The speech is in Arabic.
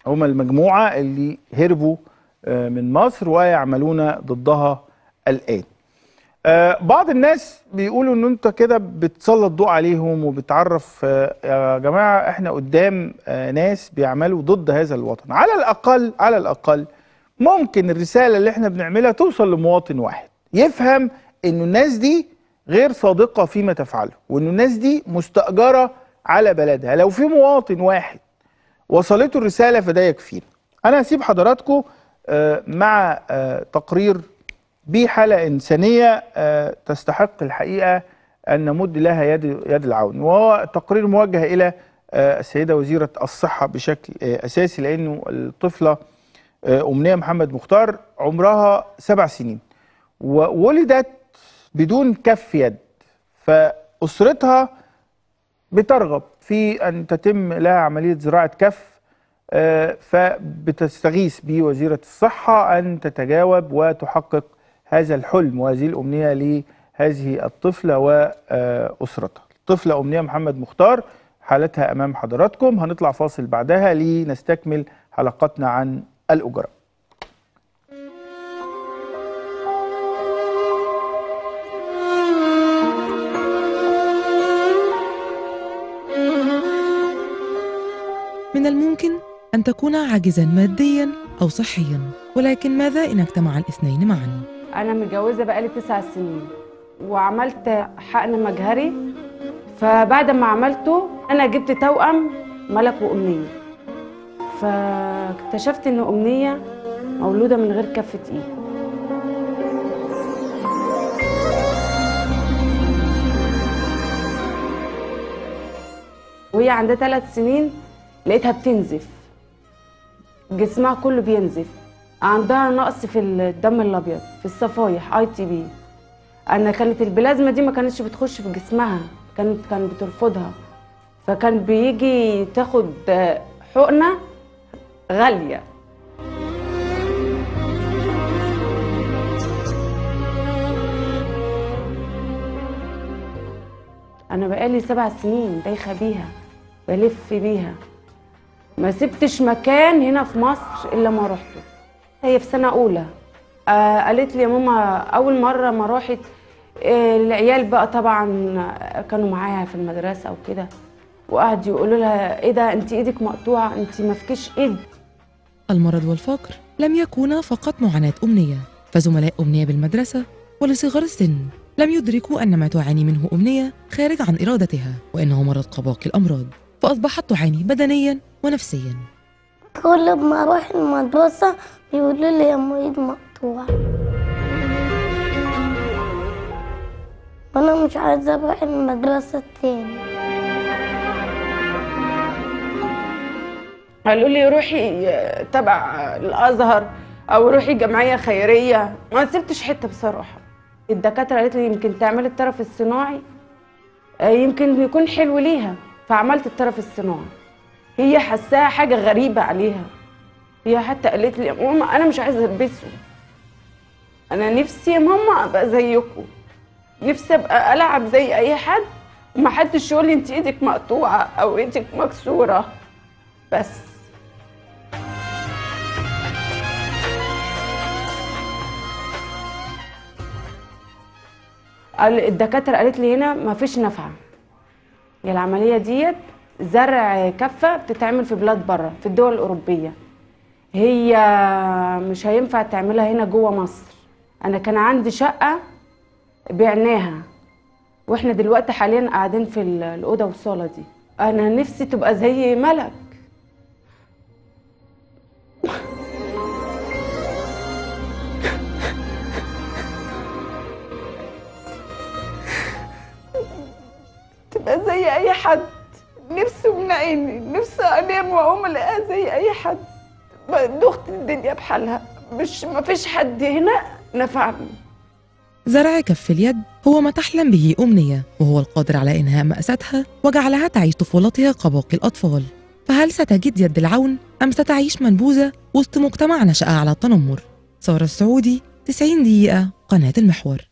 هم المجموعة اللي هربوا من مصر ويعملون ضدها الآن. بعض الناس بيقولوا ان انت كده بتسلط ضوء عليهم وبتعرف يا جماعة احنا قدام ناس بيعملوا ضد هذا الوطن. على الأقل ممكن الرسالة اللي احنا بنعملها توصل لمواطن واحد يفهم انه الناس دي غير صادقة فيما تفعله، وانه الناس دي مستأجرة على بلدها. لو في مواطن واحد وصلته الرسالة فده يكفينا. انا هسيب حضراتكم مع تقرير بحالة إنسانية تستحق الحقيقة أن نمد لها يد العون، وهو تقرير موجه إلى السيدة وزيرة الصحة بشكل أساسي، لأنه الطفلة أمنية محمد مختار عمرها 7 سنين وولدت بدون كف يد، فأسرتها بترغب في أن تتم لها عملية زراعة كف، فبتستغيث بوزيرة الصحة أن تتجاوب وتحقق هذا الحلم وهذه الأمنية لهذه الطفلة وأسرتها. الطفلة أمنية محمد مختار حالتها أمام حضراتكم. هنطلع فاصل بعدها لنستكمل حلقتنا عن الأجراء. من الممكن أن تكون عاجزاً مادياً أو صحياً، ولكن ماذا إن اجتمع الاثنين معاً؟ أنا متجوزة بقالي 9 سنين وعملت حقن مجهري، فبعد ما عملته أنا جبت توأم ملك وأمنية، فاكتشفت إن أمنية مولودة من غير كفة إيد. وهي عندها 3 سنين لقيتها بتنزف، جسمها كله بينزف، عندها نقص في الدم الابيض في الصفايح ITB. انا كانت البلازما دي ما كانتش بتخش في جسمها، كانت بترفضها، فكان بيجي تاخد حقنه غاليه. انا بقالي 7 سنين دايخه بيها، بلف بيها، ما سبتش مكان هنا في مصر الا ما رحته. هي في سنه اولى قالت لي يا ماما اول مره ما راحت العيال بقى طبعا كانوا معاها في المدرسه وكده، وقعدوا يقولوا لها ايه ده انت ايدك مقطوعه، انت ما فيكيش ايد. المرض والفقر لم يكونا فقط معاناة أمنية، فزملاء أمنية بالمدرسة ولصغر السن لم يدركوا أن ما تعاني منه أمنية خارج عن إرادتها، وإنه مرض كباقي الأمراض، فأصبحت تعاني بدنيا ونفسيا. كل ما أروح المدرسة بيقولوا لي يا ايد مقطوعة، وأنا مش عايزة أروح المدرسة تاني. قالوا لي روحي تبع الأزهر أو روحي جمعية خيرية، ما سبتش حتة بصراحة. الدكاترة قالت لي يمكن تعملي الطرف الصناعي يمكن يكون حلو ليها، فعملت الطرف الصناعي. هي حساها حاجة غريبة عليها، هي حتى قالت لي يا ماما أنا مش عايزة ألبسه، أنا نفسي يا ماما أبقى زيكم، نفسي أبقى ألعب زي أي حد ومحدش يقول لي أنت إيدك مقطوعة أو إيدك مكسورة. بس الدكاترة قالت لي هنا مفيش نفع، هي العملية ديت زرع كفة بتتعمل في بلاد بره في الدول الأوروبية، هي مش هينفع تعملها هنا جوه مصر. أنا كان عندي شقة بعناها، وإحنا دلوقتي حاليا قاعدين في الأوضة والصالة دي. أنا نفسي تبقى زي ملك. تبقى زي اي حد، نفسي من عيني، نفسي انام واقوم الاقيها زي اي حد. دخت الدنيا بحالها، ما فيش حد هنا نفعني. زرع كف اليد هو ما تحلم به أمنية، وهو القادر على إنهاء مأساتها وجعلها تعيش طفولتها كباقي الأطفال. فهل ستجد يد العون أم ستعيش منبوذة وسط مجتمع نشأ على التنمر؟ سارة السعودي، 90 دقيقة، قناة المحور.